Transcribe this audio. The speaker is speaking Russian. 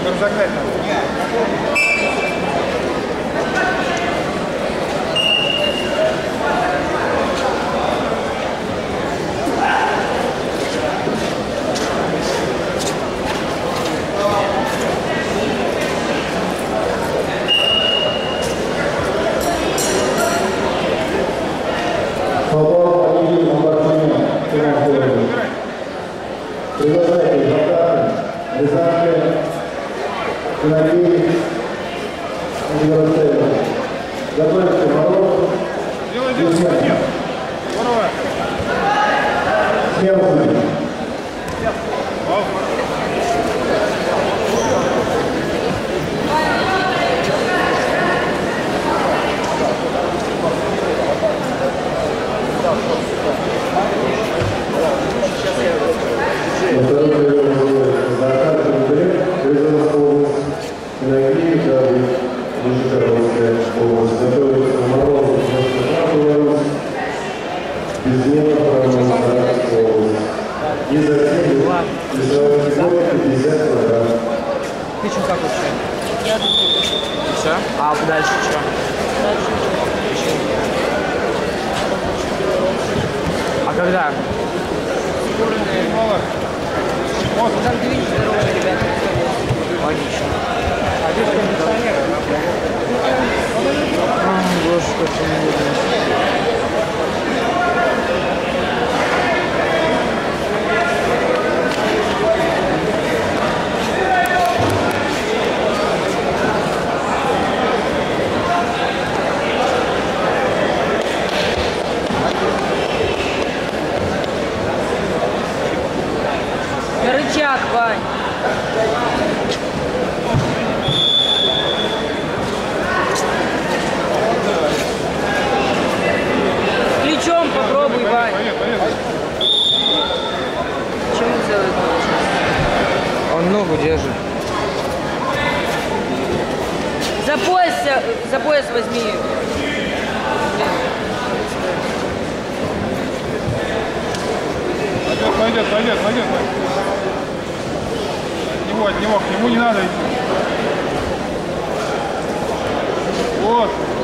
чтобы разогнать надо. А дальше что? А когда? Вот, там 2 здоровые ребята. Логично. Господи, Рычаг, Вань. Плечом попробуй, Вань. Почему целый получается? Он ногу держит. За пояс возьми. Пойдет. От него, к нему не надо идти. Вот.